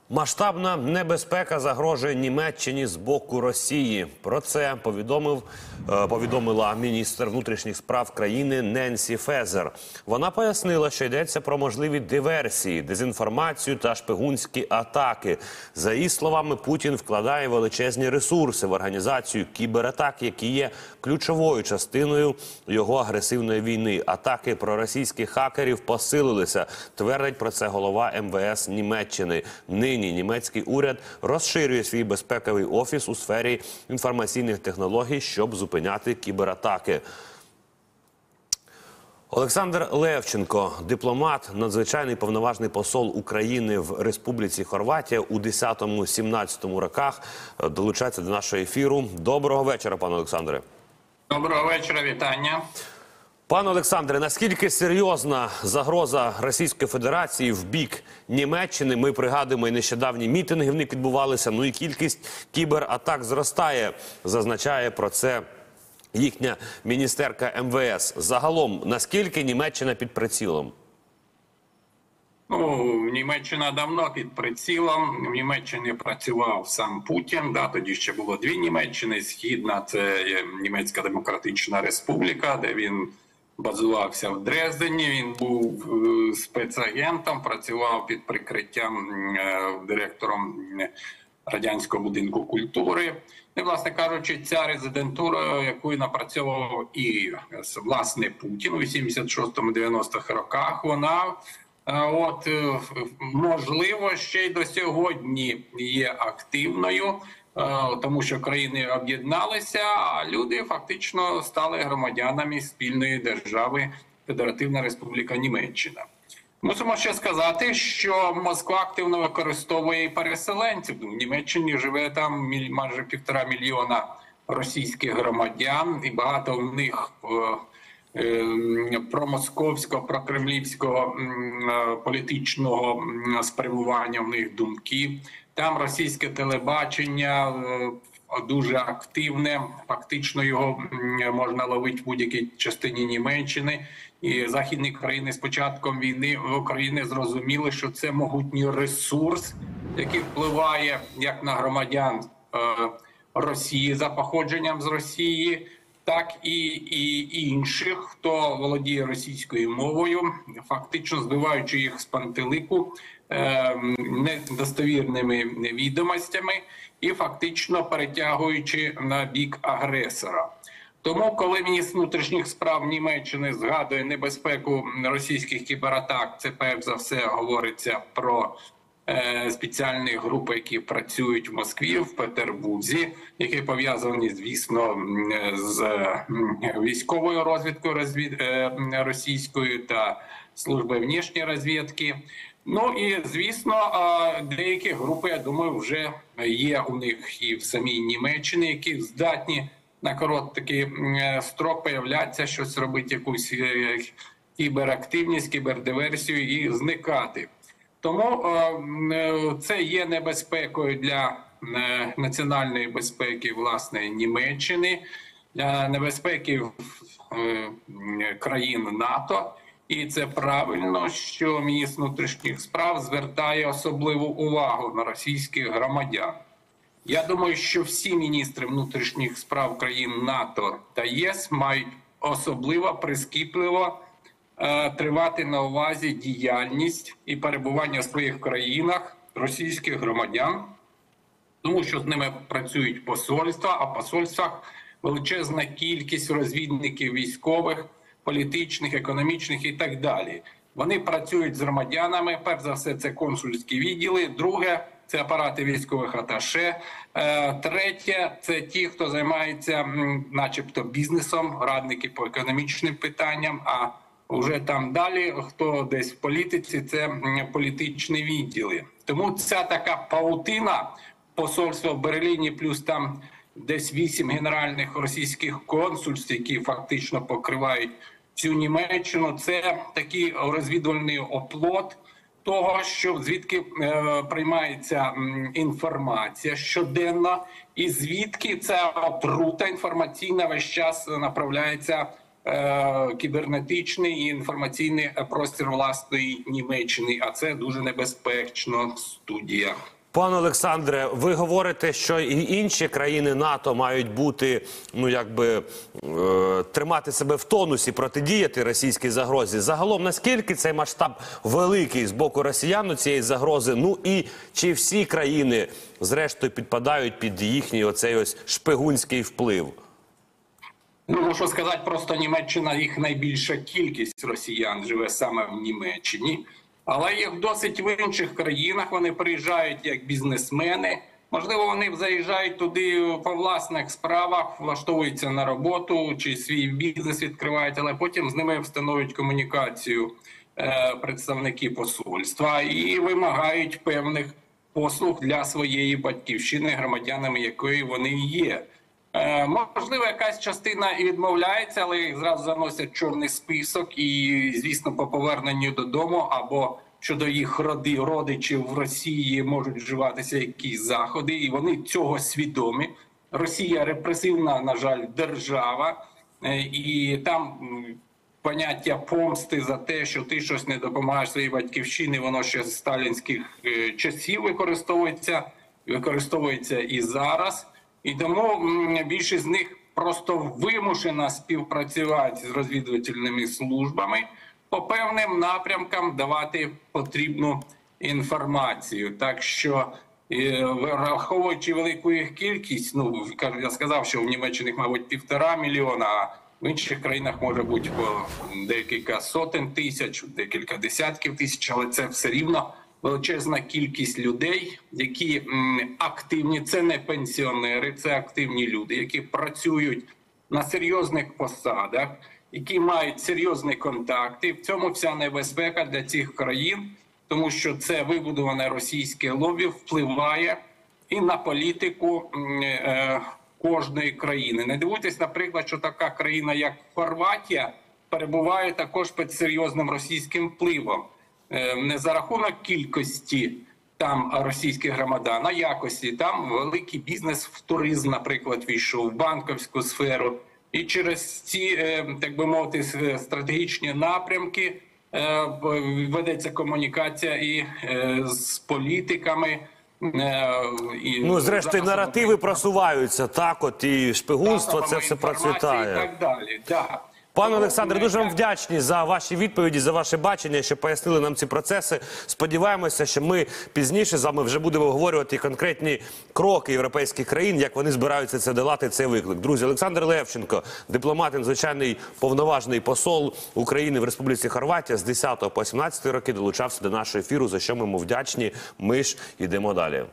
Масштабна небезпека загрожує Німеччині з боку Росії. Про це повідомила міністр внутрішніх справ країни Ненсі Фезер. Вона пояснила, що йдеться про можливі диверсії, дезінформацію та шпигунські атаки. За її словами, Путін вкладає величезні ресурси в організацію кібератак, які є ключовою частиною його агресивної війни. Атаки проросійських хакерів посилилися, твердить про це голова МВС Німеччини. Нині німецький уряд розширює свій безпековий офіс у сфері інформаційних технологій, щоб зупиняти кібератаки. Олександр Левченко, дипломат, надзвичайний повноважний посол України в Республіці Хорватія у 10-17 роках, долучається до нашого ефіру. Доброго вечора, пане Олександре. Доброго вечора, вітання. Пане Олександре, наскільки серйозна загроза Російської Федерації в бік Німеччини? Ми пригадуємо, і нещодавні мітинги в них відбувалися, ну і кількість кібератак зростає, зазначає про це їхня міністерка МВС. Загалом, наскільки Німеччина під прицілом? Ну, Німеччина давно під прицілом. В Німеччині працював сам Путін. Да, тоді ще було дві Німеччини. Східна – це Німецька Демократична Республіка, де він базувався в Дрездені. Він був спецагентом, працював під прикриттям директором Радянського будинку культури. І, власне кажучи, ця резидентура, яку напрацьовував і, власне, Путін у 86-90-х роках, вона, можливо, ще й до сьогодні є активною, тому що країни об'єдналися, а люди фактично стали громадянами спільної держави Федеративна Республіка Німеччина. Мусимо ще сказати, що Москва активно використовує і переселенців. В Німеччині живе там майже 1,5 мільйона російських громадян, і багато в них промосковського, прокремлівського політичного спрямування в них думки. Там російське телебачення дуже активне, фактично його можна ловити в будь-якій частині Німеччини. І західні країни з початком війни в Україні зрозуміли, що це могутній ресурс, який впливає як на громадян Росії за походженням з Росії, так і інших, хто володіє російською мовою, фактично збиваючи їх з пантелику недостовірними відомостями і фактично перетягуючи на бік агресора. Тому, коли міністр внутрішніх справ Німеччини згадує небезпеку російських кібератак, це перш за все говориться про спеціальні групи, які працюють в Москві, в Петербурзі, які пов'язані, звісно, з військовою розвідкою російською та службою внішньої розвідки. Ну і, звісно, деякі групи, я думаю, вже є у них і в самій Німеччині, які здатні на короткий строк появляться, щось робити, якусь кіберактивність, кібердиверсію і зникати. Тому це є небезпекою для національної безпеки, власне, Німеччини, для небезпеки країн НАТО. І це правильно, що міністр внутрішніх справ звертає особливу увагу на російських громадян. Я думаю, що всі міністри внутрішніх справ країн НАТО та ЄС мають особливо прискіпливо тривати на увазі діяльність і перебування в своїх країнах російських громадян, тому що з ними працюють посольства, а в посольствах величезна кількість розвідників військових, політичних, економічних і так далі. Вони працюють з громадянами, перш за все це консульські відділи, друге – це апарати військових аташе, третє – це ті, хто займається начебто бізнесом, радники по економічним питанням, а вже там далі, хто десь в політиці, це політичні відділи. Тому ця така паутина, посольство в Берліні, плюс там десь 8 генеральних російських консульств, які фактично покривають всю Німеччину, це такий розвідувальний оплот того, що звідки приймається інформація щоденно, і звідки ця отрута інформаційна весь час направляється кібернетичний і інформаційний простір власної Німеччини, а це дуже небезпечно. Студія. Пане Олександре, ви говорите, що і інші країни НАТО мають бути, тримати себе в тонусі, протидіяти російській загрозі. Загалом, наскільки цей масштаб великий з боку росіян цієї загрози? Ну і чи всі країни, зрештою, підпадають під їхній оцей ось шпигунський вплив? Ну, можу сказати, просто Німеччина, їх найбільша кількість росіян живе саме в Німеччині. Але їх досить в інших країнах, вони приїжджають як бізнесмени. Можливо, вони заїжджають туди по власних справах, влаштовуються на роботу чи свій бізнес відкривають, але потім з ними встановлюють комунікацію представники посольства і вимагають певних послуг для своєї батьківщини, громадянами якої вони є. Можливо, якась частина і відмовляється, але їх зразу заносять в чорний список і, звісно, по поверненню додому або щодо їх родичів в Росії можуть вживатися якісь заходи, і вони цього свідомі. Росія репресивна, на жаль, держава, і там поняття помсти за те, що ти щось не допомагаєш своїй батьківщині, воно ще з сталінських часів використовується і зараз. І тому більшість з них просто вимушена співпрацювати з розвідувальними службами, по певним напрямкам давати потрібну інформацію. Так що, враховуючи велику їх кількість, я сказав, що в Німеччині, мабуть, 1,5 мільйона, а в інших країнах може бути декілька сотень тисяч, декілька десятків тисяч, але це все рівно величезна кількість людей, які активні, це не пенсіонери, це активні люди, які працюють на серйозних посадах, які мають серйозні контакти. В цьому вся небезпека для цих країн, тому що це вибудоване російське лобі впливає і на політику кожної країни. Не дивуйтесь, наприклад, що така країна, як Хорватія, перебуває також під серйозним російським впливом. Не за рахунок кількості там російських громадян, а якості. Там великий бізнес в туризм, наприклад, війшов, в банківську сферу. І через ці, так би мовити, стратегічні напрямки ведеться комунікація і з політиками. Зрештою, наративи просуваються, так, от і шпигунство, це все процвітає. І так далі, так. Пане Олександре, дуже вам вдячні за ваші відповіді, за ваше бачення, що пояснили нам ці процеси. Сподіваємося, що ми пізніше з вами вже будемо обговорювати конкретні кроки європейських країн, як вони збираються це долати, цей виклик. Друзі, Олександр Левченко, дипломат, надзвичайний повноважний посол України в Республіці Хорватія з 10 по 17 роки долучався до нашого ефіру, за що ми йому вдячні. Ми ж йдемо далі.